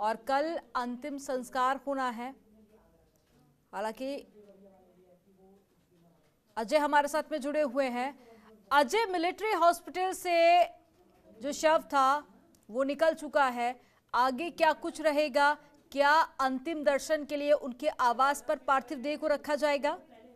और कल अंतिम संस्कार होना है। हालांकि अजय हमारे साथ में जुड़े हुए हैं। अजय, मिलिट्री हॉस्पिटल से जो शव था वो निकल चुका है, आगे क्या कुछ रहेगा? क्या अंतिम दर्शन के लिए उनके आवास पर पार्थिव देह को रखा जाएगा?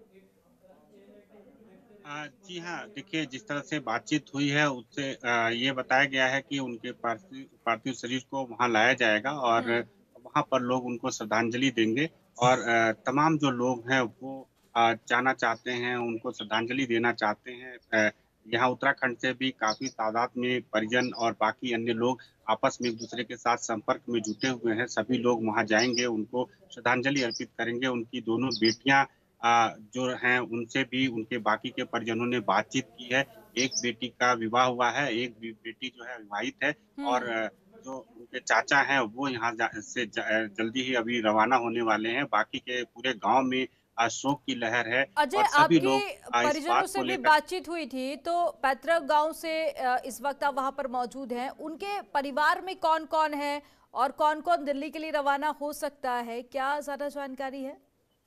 जी हाँ, देखिए जिस तरह से बातचीत हुई है उससे ये बताया गया है कि उनके पार्थिव पार्थिव शरीर को वहाँ लाया जाएगा और हम्म। वहाँ पर लोग उनको श्रद्धांजलि देंगे और तमाम जो लोग हैं वो जाना चाहते हैं, उनको श्रद्धांजलि देना चाहते हैं। यहाँ उत्तराखंड से भी काफ़ी तादाद में परिजन और बाकी अन्य लोग आपस में एक-दूसरे के साथ संपर्क में जुटे हुए हैं। सभी लोग वहाँ जाएँगे, उनको श्रद्धांजलि अर्पित करेंगे। उनकी दोनों बेटियाँ जो हैं उनसे भी उनके बाकी के परिजनों ने बातचीत की है। एक बेटी का विवाह हुआ है, एक बेटी जो है अविवाहित है और हम्म। जो उनके चाचा हैं वो यहाँ जल्दी ही अभी रवाना होने वाले हैं। बाकी के पूरे गाँव में शोक की लहर है अजय, और सभी आपकी लोग इस परिजनों बात से को भी लेकर बातचीत हुई थी, तो पैतृक गांव से इस वक्त आप वहां पर मौजूद हैं। उनके परिवार में कौन कौन है और कौन कौन दिल्ली के लिए रवाना हो सकता है, क्या ज्यादा जानकारी है?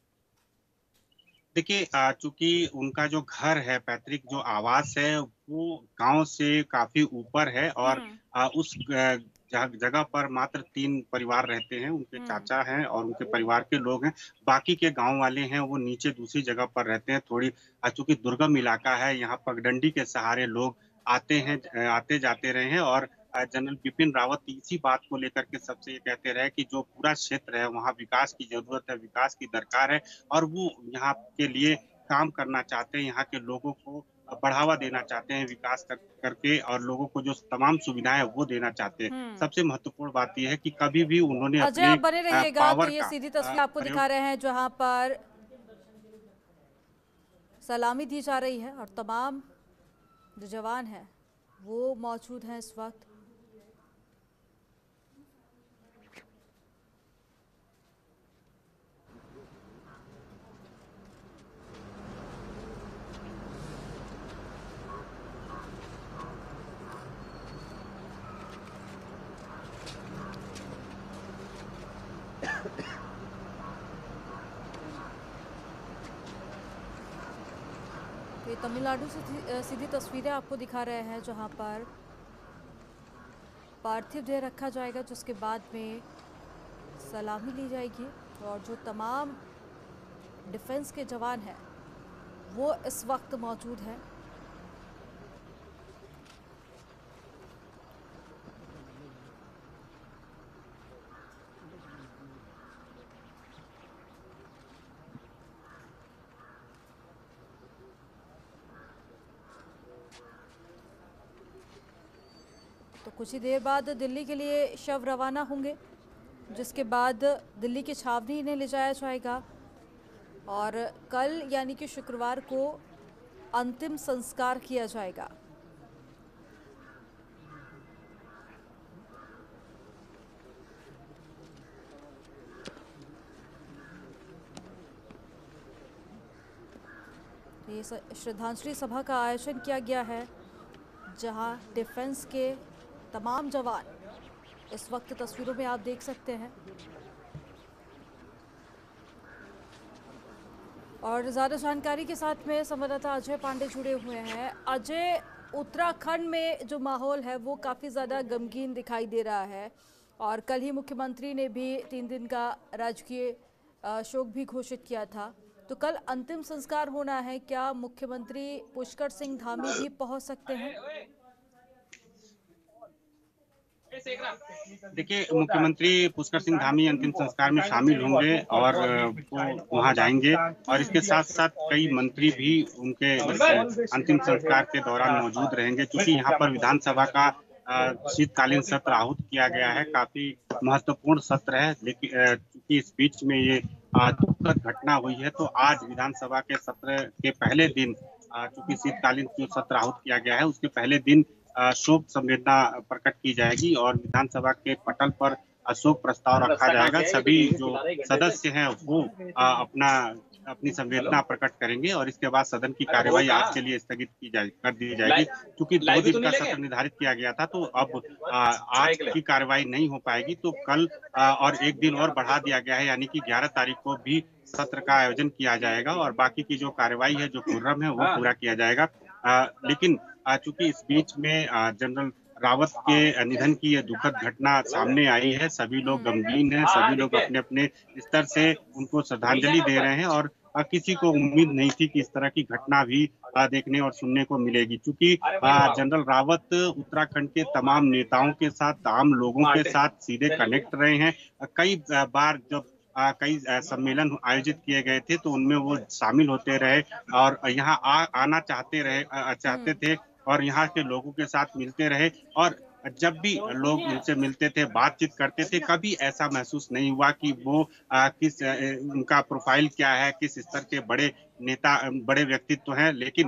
देखिए चूँकि उनका जो घर है, पैतृक जो आवास है, वो गाँव से काफ़ी ऊपर है और हम्म। उस जगह पर मात्र 3 परिवार रहते हैं, उनके हम्म। चाचा हैं और उनके परिवार के लोग हैं। बाकी के गाँव वाले हैं, वो नीचे दूसरी जगह पर रहते हैं। थोड़ी चूँकि दुर्गम इलाका है, यहाँ पगडंडी के सहारे लोग आते-जाते रहे हैं और जनरल बिपिन रावत इसी बात को लेकर के सबसे ये कहते रहे कि जो पूरा क्षेत्र है, वहाँ विकास की ज़रूरत है, विकास की दरकार है और वो यहाँ के लिए काम करना चाहते हैं, यहाँ के लोगों को बढ़ावा देना चाहते हैं विकास करके और लोगों को जो तमाम सुविधाएँ हैं, वो देना चाहते हैं। हम्म। सबसे महत्वपूर्ण बात ये है कि कभी भी उन्होंने अजय, अपने आप बने रहिएगा, तो पावर ये का सीधी तस्वीर आपको प्रयोग दिखा रहे हैं जहां पर सलामी दी जा रही है और तमाम जो जवान हैं वो मौजूद हैं इस वक्त। ये तमिलनाडु से सीधी तस्वीरें आपको दिखा रहे हैं जहां पर पार्थिव देह रखा जाएगा, जिसके बाद में सलामी ली जाएगी और जो तमाम डिफेंस के जवान हैं वो इस वक्त मौजूद हैं। तो कुछ ही देर बाद दिल्ली के लिए शव रवाना होंगे, जिसके बाद दिल्ली की छावनी इन्हें ले जाया जाएगा और कल यानी कि शुक्रवार को अंतिम संस्कार किया जाएगा। तो ये श्रद्धांजलि सभा का आयोजन किया गया है जहां डिफेंस के तमाम जवान इस वक्त तस्वीरों में आप देख सकते हैं। और ज़्यादा जानकारी के साथ में संवाददाता अजय पांडे जुड़े हुए हैं। अजय, उत्तराखंड में जो माहौल है वो काफ़ी ज़्यादा गमगीन दिखाई दे रहा है और कल ही मुख्यमंत्री ने भी 3 दिन का राजकीय शोक भी घोषित किया था। तो कल अंतिम संस्कार होना है, क्या मुख्यमंत्री पुष्कर सिंह धामी भी पहुंच सकते हैं? देखिए, मुख्यमंत्री पुष्कर सिंह धामी अंतिम संस्कार में शामिल होंगे और वो वहाँ जाएँगे और इसके साथ-साथ कई मंत्री भी उनके इस अंतिम संस्कार के दौरान मौजूद रहेंगे। चूँकि यहाँ पर विधानसभा का शीतकालीन सत्र आहूत किया गया है, काफ़ी महत्वपूर्ण सत्र है। चूँकि इस बीच में ये दुखद घटना हुई है, तो आज विधानसभा के सत्र के पहले दिन चूँकि शीतकालीन जो सत्र आहूत किया गया है, उसके पहले दिन शोक संवेदना प्रकट की जाएगी और विधानसभा के पटल पर अशोक प्रस्ताव रखा जाएगा। सभी जो सदस्य हैं वो अपना अपनी संवेदना प्रकट करेंगे और इसके बाद सदन की कार्यवाही आज के लिए स्थगित कर दी जाएगी। क्योंकि 2 दिन का सत्र निर्धारित किया गया था, तो अब आज की कार्यवाही नहीं हो पाएगी, तो कल और 1 दिन और बढ़ा दिया गया है, यानी कि 11 तारीख को भी सत्र का आयोजन किया जाएगा और बाकी की जो कार्यवाही है, जो प्रोग्राम है, वो पूरा किया जाएगा। लेकिन चूंकि इस बीच में जनरल रावत के निधन की ये दुखद घटना सामने आई है, सभी लोग गमगीन हैं, सभी लोग अपने-अपने स्तर से उनको श्रद्धांजलि दे रहे हैं और किसी को उम्मीद नहीं थी कि इस तरह की घटना भी देखने और सुनने को मिलेगी। चूंकि जनरल रावत उत्तराखंड के तमाम नेताओं के साथ, आम लोगों के साथ सीधे कनेक्ट रहे हैं। कई बार जब कई सम्मेलन आयोजित किए गए थे, तो उनमें वो शामिल होते रहे और यहाँ आना चाहते थे और यहाँ के लोगों के साथ मिलते रहे और जब भी लोग उनसे मिलते थे, बातचीत करते थे, कभी ऐसा महसूस नहीं हुआ कि वो उनका प्रोफाइल क्या है, किस स्तर के बड़े नेता, बड़े व्यक्तित्व हैं, लेकिन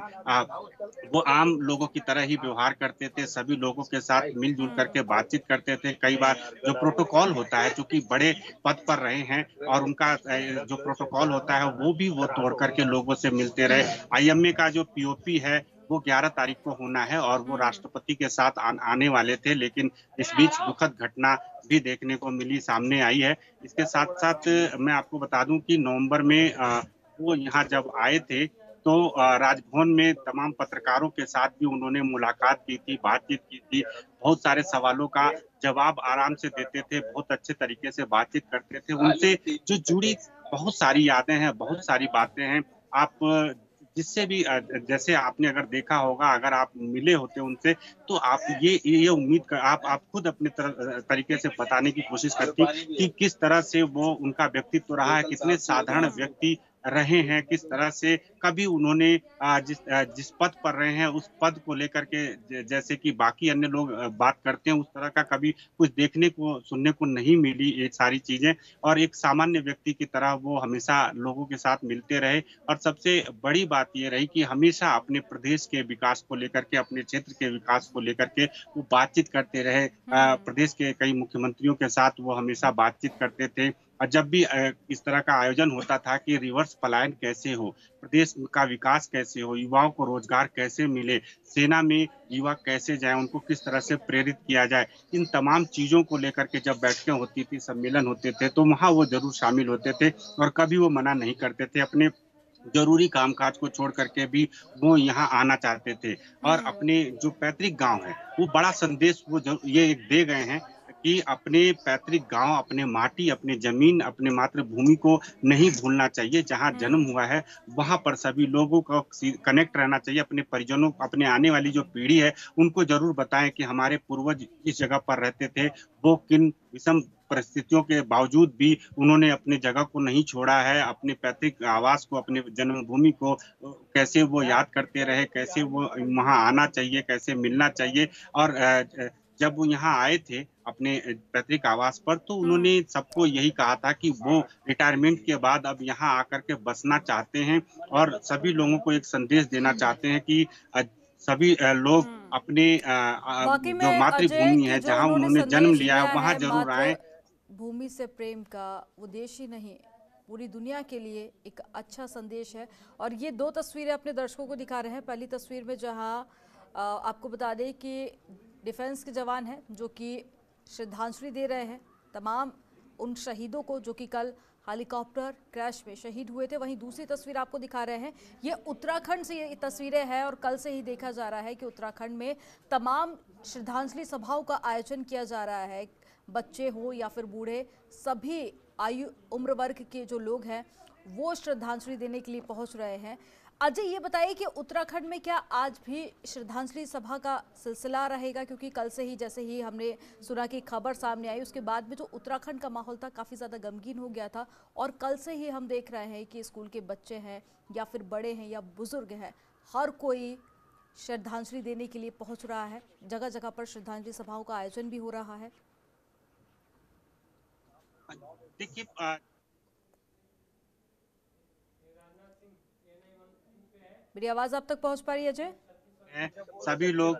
वो आम लोगों की तरह ही व्यवहार करते थे, सभी लोगों के साथ मिलजुल करके बातचीत करते थे। कई बार जो प्रोटोकॉल होता है, चूंकि बड़े पद पर रहे हैं और उनका जो प्रोटोकॉल होता है, वो तोड़ करके लोगों से मिलते रहे। आईएमए का जो पीओपी है, वो 11 तारीख को होना है और वो राष्ट्रपति के साथ आने वाले थे, लेकिन इस बीच दुखद घटना भी देखने को मिली, सामने आई है। इसके साथ-साथ मैं आपको बता दूं कि नवंबर में वो यहाँ जब आए थे, तो राजभवन में तमाम पत्रकारों के साथ भी उन्होंने मुलाकात की थी, बातचीत की थी। बहुत सारे सवालों का जवाब आराम से देते थे, बहुत अच्छे तरीके से बातचीत करते थे। उनसे जो जुड़ी बहुत सारी यादें हैं, बहुत सारी बातें हैं। आप जिससे भी जैसे आपने अगर देखा होगा, अगर आप मिले होते उनसे, तो आप ये उम्मीद कर आप खुद अपने तरीके से बताने की कोशिश करती कि किस तरह से वो उनका व्यक्तित्व रहा है, कितने साधारण व्यक्ति रहे हैं, किस तरह से कभी उन्होंने जिस पद पर रहे हैं, उस पद को लेकर के जैसे कि बाकी अन्य लोग बात करते हैं, उस तरह का कभी कुछ देखने को, सुनने को नहीं मिली ये सारी चीज़ें और एक सामान्य व्यक्ति की तरह वो हमेशा लोगों के साथ मिलते रहे और सबसे बड़ी बात ये रही कि हमेशा अपने प्रदेश के विकास को लेकर के, अपने क्षेत्र के विकास को लेकर के वो बातचीत करते रहे। प्रदेश के कई मुख्यमंत्रियों के साथ वो हमेशा बातचीत करते थे और जब भी इस तरह का आयोजन होता था कि रिवर्स पलायन कैसे हो, प्रदेश का विकास कैसे हो, युवाओं को रोजगार कैसे मिले, सेना में युवा कैसे जाएं, उनको किस तरह से प्रेरित किया जाए, इन तमाम चीज़ों को लेकर के जब बैठकें होती थी, सम्मेलन होते थे, तो वहाँ वो ज़रूर शामिल होते थे और कभी वो मना नहीं करते थे। अपने ज़रूरी कामकाज को छोड़ करके भी वो यहाँ आना चाहते थे और अपने जो पैतृक गाँव है, वो बड़ा संदेश वो ये एक दे गए हैं कि अपने पैतृक गाँव, अपने माटी, अपने ज़मीन, अपने मातृभूमि को नहीं भूलना चाहिए। जहाँ जन्म हुआ है, वहाँ पर सभी लोगों को कनेक्ट रहना चाहिए। अपने परिजनों, अपने आने वाली जो पीढ़ी है, उनको ज़रूर बताएँ कि हमारे पूर्वज इस जगह पर रहते थे, वो किन विषम परिस्थितियों के बावजूद भी उन्होंने अपनी जगह को नहीं छोड़ा है, अपने पैतृक आवास को, अपने जन्मभूमि को कैसे वो याद करते रहे, कैसे वो वहाँ आना चाहिए, कैसे मिलना चाहिए और जब वो यहाँ आए थे अपने पैतृक आवास पर, तो उन्होंने सबको यही कहा था कि वो रिटायरमेंट के बाद अब यहाँ आकर के बसना चाहते हैं और सभी लोगों को एक संदेश देना चाहते हैं कि सभी लोग अपने वाकई जो में अजय मातृभूमि कि है, जो जहाँ उन्होंने उन्होंने जन्म संदेश लिया दिया है, वहाँ है ज़रूर आएँ। मातृभूमि से प्रेम का, वो देश ही नहीं पूरी दुनिया के लिए एक अच्छा संदेश है। और ये दो तस्वीरें अपने दर्शकों को दिखा रहे हैं। पहली तस्वीर में जहां आपको बता दें कि डिफेंस के जवान हैं जो कि श्रद्धांजलि दे रहे हैं तमाम उन शहीदों को जो कि कल हेलीकॉप्टर क्रैश में शहीद हुए थे। वहीं दूसरी तस्वीर आपको दिखा रहे हैं, ये उत्तराखंड से ये तस्वीरें हैं और कल से ही देखा जा रहा है कि उत्तराखंड में तमाम श्रद्धांजलि सभाओं का आयोजन किया जा रहा है। बच्चे हो या फिर बूढ़े, सभी आयु उम्र वर्ग के जो लोग हैं वो श्रद्धांजलि देने के लिए पहुंच रहे हैं। अजय, ये बताइए कि उत्तराखंड में क्या आज भी श्रद्धांजलि सभा का सिलसिला रहेगा? क्योंकि कल से ही, जैसे ही हमने सुना कि खबर सामने आई, उसके बाद में जो उत्तराखंड का माहौल था काफ़ी ज़्यादा गमगीन हो गया था और कल से ही हम देख रहे हैं कि स्कूल के बच्चे हैं या फिर बड़े हैं या बुजुर्ग हैं, हर कोई श्रद्धांजलि देने के लिए पहुँच रहा है। जगह जगह पर श्रद्धांजलि सभाओं का आयोजन भी हो रहा है। देखिए मेरी आवाज आप तक पहुंच पा रही है अजय? सभी लोग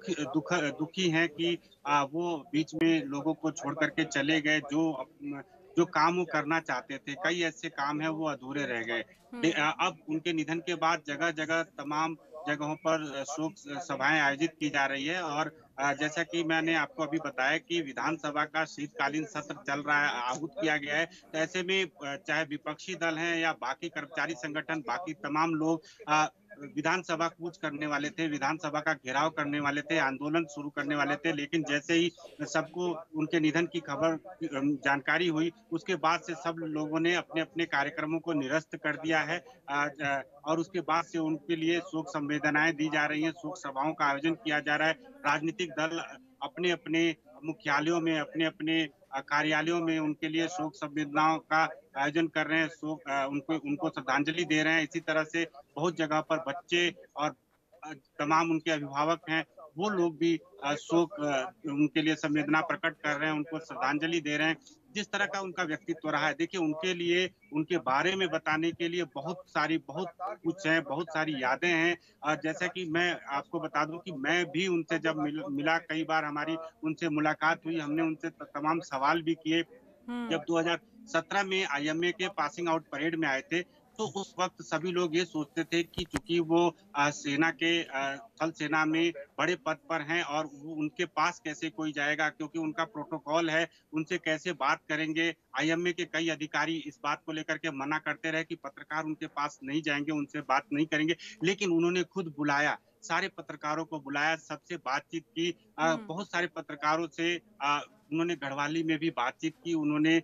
दुखी हैं कि वो बीच में लोगों को छोड़ करके चले गए, जो जो काम वो करना चाहते थे, कई ऐसे काम हैं वो अधूरे रह गए। अब उनके निधन के बाद जगह-जगह तमाम जगहों पर शोक सभाएँ आयोजित की जा रही है और जैसा कि मैंने आपको अभी बताया कि विधानसभा का शीतकालीन सत्र चल रहा है, आहूत किया गया है। तो ऐसे में चाहे विपक्षी दल हैं या बाकी कर्मचारी संगठन, बाकी तमाम लोग विधानसभा कूच करने वाले थे, विधानसभा का घेराव करने वाले थे, आंदोलन शुरू करने वाले थे, लेकिन जैसे ही सबको उनके निधन की खबर जानकारी हुई, उसके बाद से सब लोगों ने अपने-अपने कार्यक्रमों को निरस्त कर दिया है। और उसके बाद से उनके लिए शोक संवेदनाएँ दी जा रही हैं, शोक सभाओं का आयोजन किया जा रहा है। राजनीतिक दल अपने-अपने मुख्यालयों में, अपने-अपने कार्यालयों में उनके लिए शोक संवेदनाओं का आयोजन कर रहे हैं, उनको उनको श्रद्धांजलि दे रहे हैं। इसी तरह से बहुत जगह पर बच्चे और तमाम उनके अभिभावक हैं, वो लोग भी उनके लिए संवेदना प्रकट कर रहे हैं, उनको श्रद्धांजलि दे रहे हैं। जिस तरह का उनका व्यक्तित्व रहा है, देखिए उनके लिए, उनके बारे में बताने के लिए बहुत कुछ है, बहुत सारी यादें हैं। जैसा कि मैं आपको बता दूँ कि मैं भी उनसे जब मिला कई बार हमारी उनसे मुलाकात हुई, हमने उनसे तमाम सवाल भी किए। हुँ। जब 2017 में आईएमए के पासिंग आउट परेड में आए थे, तो उस वक़्त सभी लोग ये सोचते थे कि चूँकि वो सेना के थल सेना में बड़े पद पर हैं और वो उनके पास कैसे कोई जाएगा क्योंकि उनका प्रोटोकॉल है, उनसे कैसे बात करेंगे। आईएमए के कई अधिकारी इस बात को लेकर के मना करते रहे कि पत्रकार उनके पास नहीं जाएँगे, उनसे बात नहीं करेंगे, लेकिन उन्होंने खुद बुलाया, सारे पत्रकारों को बुलाया, सबसे बातचीत की। हुँ। बहुत सारे पत्रकारों से उन्होंने गढ़वाली में भी बातचीत की, उन्होंने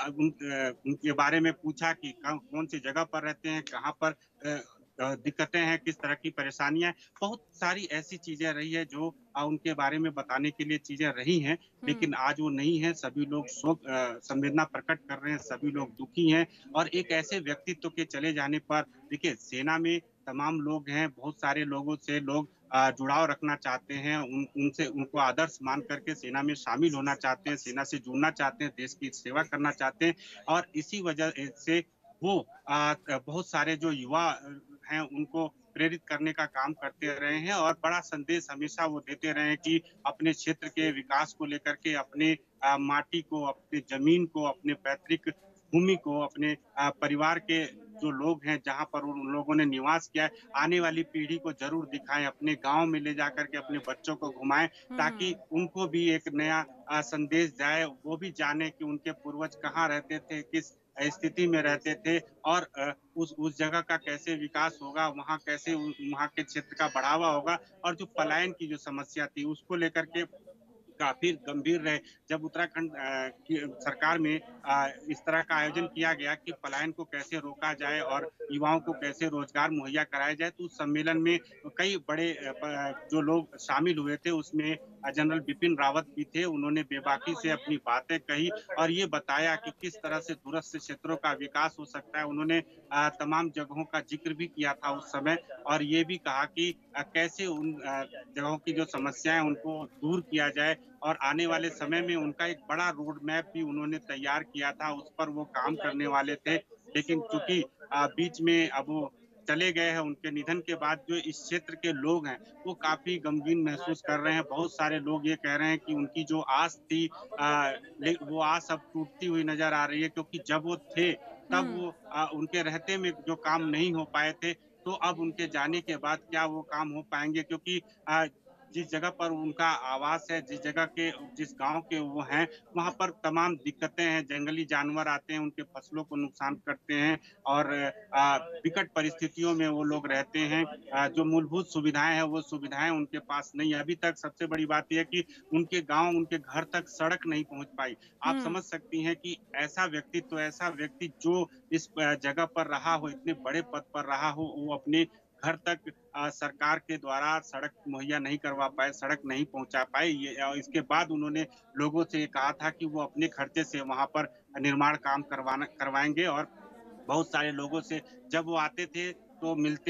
उनके बारे में पूछा कि कौन-सी जगह पर रहते हैं, कहाँ पर दिक्कतें हैं, किस तरह की परेशानियाँ हैं। बहुत सारी ऐसी चीज़ें रही है जो उनके बारे में बताने के लिए चीज़ें रही हैं, हुँ। लेकिन आज वो नहीं है। सभी लोग संवेदना प्रकट कर रहे हैं, सभी लोग दुखी हैं और एक ऐसे व्यक्तित्व के चले जाने पर देखिए सेना में तमाम लोग हैं, बहुत सारे लोगों से लोग जुड़ाव रखना चाहते हैं, उनसे उनको आदर्श मान करके सेना में शामिल होना चाहते हैं, सेना से जुड़ना चाहते हैं, देश की सेवा करना चाहते हैं और इसी वजह से वो बहुत सारे जो युवा हैं उनको प्रेरित करने का काम करते रहे हैं और बड़ा संदेश हमेशा वो देते रहे हैं कि अपने क्षेत्र के विकास को लेकर के अपने माटी को, अपनी ज़मीन को, अपने पैतृक भूमि को, अपने परिवार के जो लोग हैं जहाँ पर उन लोगों ने निवास किया है, आने वाली पीढ़ी को ज़रूर दिखाएँ, अपने गाँव में ले जाकर के अपने बच्चों को घुमाएँ ताकि हुँ। उनको भी एक नया संदेश जाए, वो भी जाने कि उनके पूर्वज कहाँ रहते थे, किस स्थिति में रहते थे और उस जगह का कैसे विकास होगा, वहाँ कैसे वहाँ के क्षेत्र का बढ़ावा होगा और जो पलायन की जो समस्या थी, उसको लेकर के काफ़ी गंभीर रहे। जब उत्तराखंड की सरकार में इस तरह का आयोजन किया गया कि पलायन को कैसे रोका जाए और युवाओं को कैसे रोज़गार मुहैया कराया जाए, तो उस सम्मेलन में कई बड़े जो लोग शामिल हुए थे, उसमें जनरल बिपिन रावत भी थे। उन्होंने बेबाकी से अपनी बातें कही और ये बताया कि किस तरह से दूरस्थ क्षेत्रों का विकास हो सकता है। उन्होंने तमाम जगहों का ज़िक्र भी किया था उस समय और ये भी कहा कि कैसे उन जगहों की जो समस्याएँ हैं, उनको दूर किया जाए और आने वाले समय में उनका एक बड़ा रोड मैप भी उन्होंने तैयार किया था, उस पर वो काम करने वाले थे। लेकिन चूँकि बीच में अब वो चले गए हैं, उनके निधन के बाद जो इस क्षेत्र के लोग हैं, वो काफ़ी गमगीन महसूस कर रहे हैं। बहुत सारे लोग ये कह रहे हैं कि उनकी जो आस थी वो आस अब टूटती हुई नज़र आ रही है क्योंकि जब वो थे, तब हुँ। वो उनके रहते में जो काम नहीं हो पाए थे, तो अब उनके जाने के बाद क्या वो काम हो पाएँगे? क्योंकि जिस जगह पर उनका आवास है, जिस गाँव के वो हैं, वहाँ पर तमाम दिक्कतें हैं, जंगली जानवर आते हैं, उनके फसलों को नुकसान करते हैं और विकट परिस्थितियों में वो लोग रहते हैं। जो मूलभूत सुविधाएँ हैं, वो सुविधाएँ उनके पास नहीं है। अभी तक सबसे बड़ी बात ये है कि उनके गाँव, उनके घर तक सड़क नहीं पहुँच पाई। आप हुँ। समझ सकती हैं कि ऐसा व्यक्ति जो इस जगह पर रहा हो, इतने बड़े पद पर रहा हो, वो अपने घर तक सरकार के द्वारा सड़क मुहैया नहीं करवा पाए, सड़क नहीं पहुँचा पाए। इसके बाद उन्होंने लोगों से ये कहा था कि वो अपने खर्चे से वहाँ पर निर्माण काम करवाएँगे और बहुत सारे लोगों से जब वो आते थे, तो मिलते थे।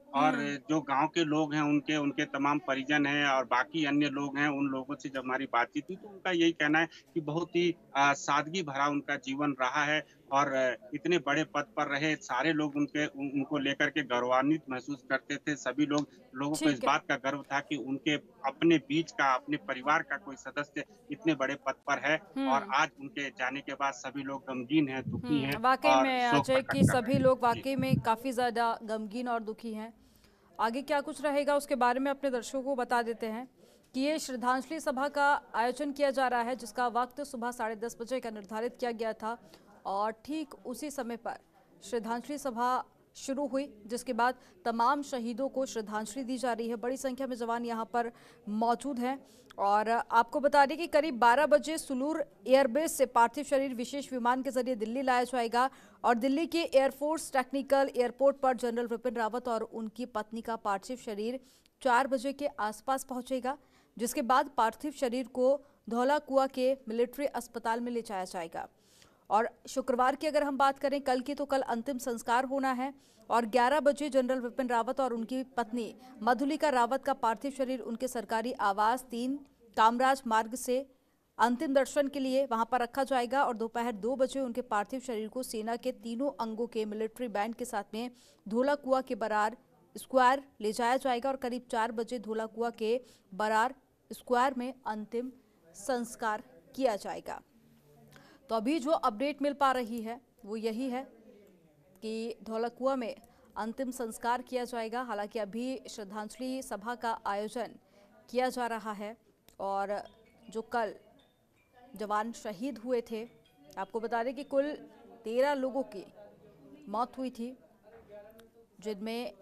और हम्म। जो गांव के लोग हैं उनके उनके तमाम परिजन हैं और बाकी अन्य लोग हैं, उन लोगों से जब हमारी बातचीत हुई तो उनका यही कहना है कि बहुत ही सादगी भरा उनका जीवन रहा है और इतने बड़े पद पर रहे सारे लोग उनको लेकर के गौरवान्वित महसूस करते थे। सभी लोगों को इस ठीक है। बात का गर्व था कि उनके अपने बीच का, अपने परिवार का कोई सदस्य इतने बड़े पद पर है और हम्म। आज उनके जाने के बाद सभी लोग गमगीन हैं, दुखी हैं वाकई और में शोक अजय प्रकट कि कर रहे सभी हैं। लोग जी। वाकई में काफ़ी ज़्यादा गमगीन और दुखी हैं। आगे क्या कुछ रहेगा उसके बारे में अपने दर्शकों को बता देते हैं कि ये श्रद्धांजलि सभा का आयोजन किया जा रहा है, जिसका वक्त सुबह 10:30 बजे का निर्धारित किया गया था और ठीक उसी समय पर श्रद्धांजलि सभा शुरू हुई, जिसके बाद तमाम शहीदों को श्रद्धांजलि दी जा रही है। बड़ी संख्या में जवान यहाँ पर मौजूद हैं और आपको बता दें कि करीब 12 बजे सुलूर एयरबेस से पार्थिव शरीर विशेष विमान के जरिए दिल्ली लाया जाएगा और दिल्ली के एयरफोर्स टेक्निकल एयरपोर्ट पर जनरल विपिन रावत और उनकी पत्नी का पार्थिव शरीर 4 बजे के आसपास पहुंचेगा, जिसके बाद पार्थिव शरीर को धौला कुआं के मिलिट्री अस्पताल में ले जाया जाएगा। और शुक्रवार की अगर हम बात करें कल की, तो कल अंतिम संस्कार होना है और 11 बजे जनरल विपिन रावत और उनकी पत्नी मधुलिका रावत का पार्थिव शरीर उनके सरकारी आवास 3 कामराज मार्ग से अंतिम दर्शन के लिए वहां पर रखा जाएगा और दोपहर 2 बजे उनके पार्थिव शरीर को सेना के तीनों अंगों के मिलिट्री बैंड के साथ में धौला कुआं के बरार स्क्वायर ले जाया जाएगा और करीब 4 बजे धौला कुआं के बरार स्क्वायर में अंतिम संस्कार किया जाएगा। तो अभी जो अपडेट मिल पा रही है वो यही है कि धौला कुआं में अंतिम संस्कार किया जाएगा। हालांकि अभी श्रद्धांजलि सभा का आयोजन किया जा रहा है और जो कल जवान शहीद हुए थे, आपको बता दें कि कुल 13 लोगों की मौत हुई थी, जिनमें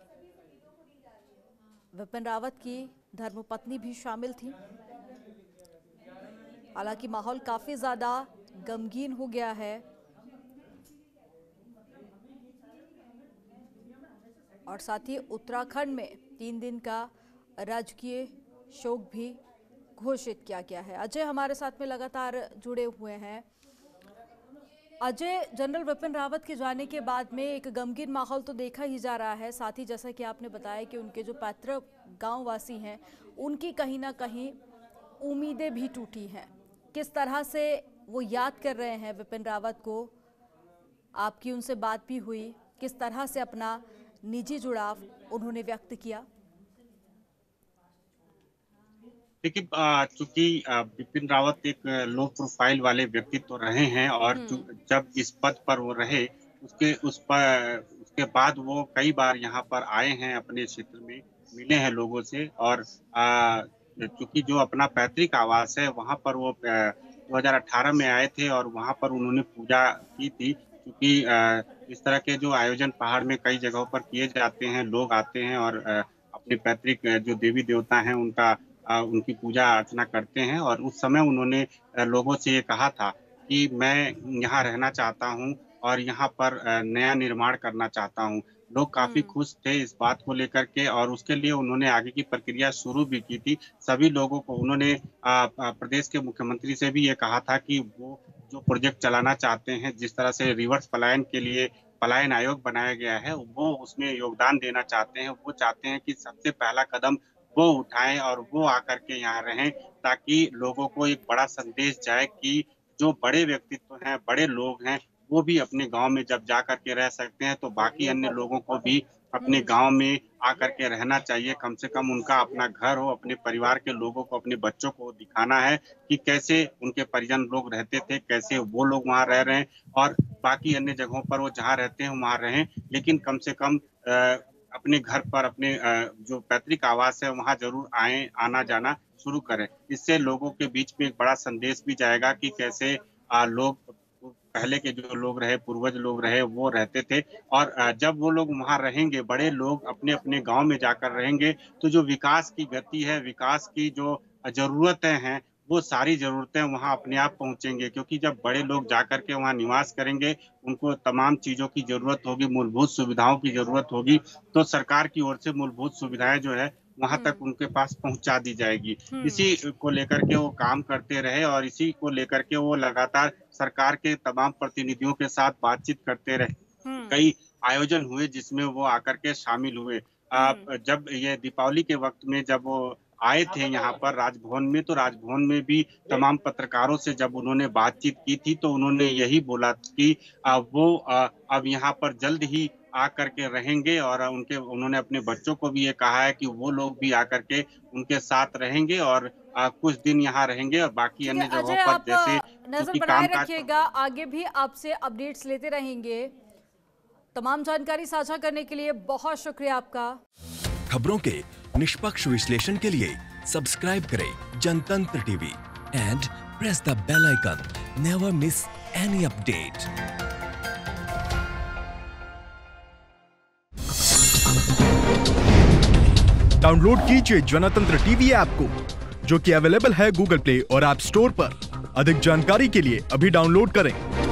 विपिन रावत की धर्मपत्नी भी शामिल थी। हालांकि माहौल काफी ज्यादा गमगीन हो गया है और साथ ही उत्तराखंड में 3 दिन का राजकीय शोक भी घोषित किया गया है। अजय हमारे साथ में लगातार जुड़े हुए हैं। अजय, जनरल विपिन रावत के जाने के बाद में एक गमगीन माहौल तो देखा ही जा रहा है, साथ ही जैसा कि आपने बताया कि उनके जो पैतृक गांव वासी हैं उनकी कहीं ना कहीं उम्मीदें भी टूटी हैं। किस तरह से वो याद कर रहे हैं विपिन रावत को? आपकी उनसे बात भी हुई, किस तरह से अपना निजी जुड़ाव उन्होंने व्यक्त किया? देखिए, चूंकि बिपिन रावत एक लो प्रोफाइल वाले व्यक्तित्व तो रहे हैं और हम्म। जब इस पद पर वो रहे उसके बाद वो कई बार यहाँ पर आए हैं, अपने क्षेत्र में मिले हैं लोगों से और चूंकि जो अपना पैतृक आवास है वहाँ पर वो 2018 में आए थे और वहाँ पर उन्होंने पूजा की थी। क्योंकि इस तरह के जो आयोजन पहाड़ में कई जगहों पर किए जाते हैं, लोग आते हैं और अपने पैतृक जो देवी देवता हैं उनकी पूजा अर्चना करते हैं और उस समय उन्होंने लोगों से ये कहा था कि मैं यहाँ रहना चाहता हूँ और यहाँ पर नया निर्माण करना चाहता हूँ। लोग काफ़ी हम्म। खुश थे इस बात को लेकर के और उसके लिए उन्होंने आगे की प्रक्रिया शुरू भी की थी। सभी लोगों को उन्होंने प्रदेश के मुख्यमंत्री से भी ये कहा था कि वो जो प्रोजेक्ट चलाना चाहते हैं, जिस तरह से रिवर्स पलायन के लिए पलायन आयोग बनाया गया है, वो उसमें योगदान देना चाहते हैं। वो चाहते हैं कि सबसे पहला कदम वो उठाएँ और वो आकर के यहाँ रहें, ताकि लोगों को एक बड़ा संदेश जाए कि जो बड़े व्यक्तित्व हैं, बड़े लोग हैं, वो भी अपने गाँव में जब जा कर के रह सकते हैं, तो बाकी अन्य लोगों को भी अपने हम्म। गाँव में आकर के रहना चाहिए। कम से कम उनका अपना घर हो, अपने परिवार के लोगों को, अपने बच्चों को दिखाना है कि कैसे उनके परिजन लोग रहते थे, कैसे वो लोग वहाँ रह रहे हैं और बाकी अन्य जगहों पर वो जहाँ रहते हैं, वहाँ रहें। लेकिन कम से कम अपने घर पर अपने जो पैतृक आवास है वहाँ ज़रूर आएँ, आना-जाना शुरू करें। इससे लोगों के बीच में एक बड़ा संदेश भी जाएगा कि कैसे लोग पहले के जो लोग रहे, पूर्वज लोग रहे, वो रहते थे और जब वो लोग वहाँ रहेंगे, बड़े लोग अपने-अपने गाँव में जाकर रहेंगे, तो जो विकास की गति है, विकास की जो ज़रूरतें हैं, वो सारी ज़रूरतें वहाँ अपने आप पहुँचेंगे क्योंकि जब बड़े लोग जाकर के वहाँ निवास करेंगे, उनको तमाम चीज़ों की ज़रूरत होगी, मूलभूत सुविधाओं की ज़रूरत होगी, तो सरकार की ओर से मूलभूत सुविधाएँ जो है, वहाँ तक हम्म। उनके पास पहुँचा दी जाएगी। हम्म। इसी को लेकर के वो काम करते रहे और इसी को लेकर के वो लगातार सरकार के तमाम प्रतिनिधियों के साथ बातचीत करते रहे। हम्म। कई आयोजन हुए जिसमें वो आकर के शामिल हुए जब ये दीपावली के वक्त में जब वो आए थे यहाँ पर राजभवन में, तो राजभवन में भी तमाम पत्रकारों से जब उन्होंने बातचीत की थी तो उन्होंने यही बोला कि वो अब यहाँ पर जल्द ही आकर के रहेंगे और उन्होंने अपने बच्चों को भी ये कहा है कि वो लोग भी आकर के उनके साथ रहेंगे और कुछ दिन यहाँ रहेंगे और बाकी अन्य जगहों पर जैसे नजर बनाए रखिएगा, आगे भी आपसे अपडेट्स लेते रहेंगे। तमाम जानकारी साझा करने के लिए बहुत शुक्रिया आपका। खबरों के निष्पक्ष विश्लेषण के लिए सब्सक्राइब करें Jantantra TV and press the bell icon. Never miss any update. Download कीजिए जनतंत्र टीवी ऐप को, जो कि अवेलेबल है गूगल प्ले और ऐप स्टोर पर। अधिक जानकारी के लिए अभी डाउनलोड करें।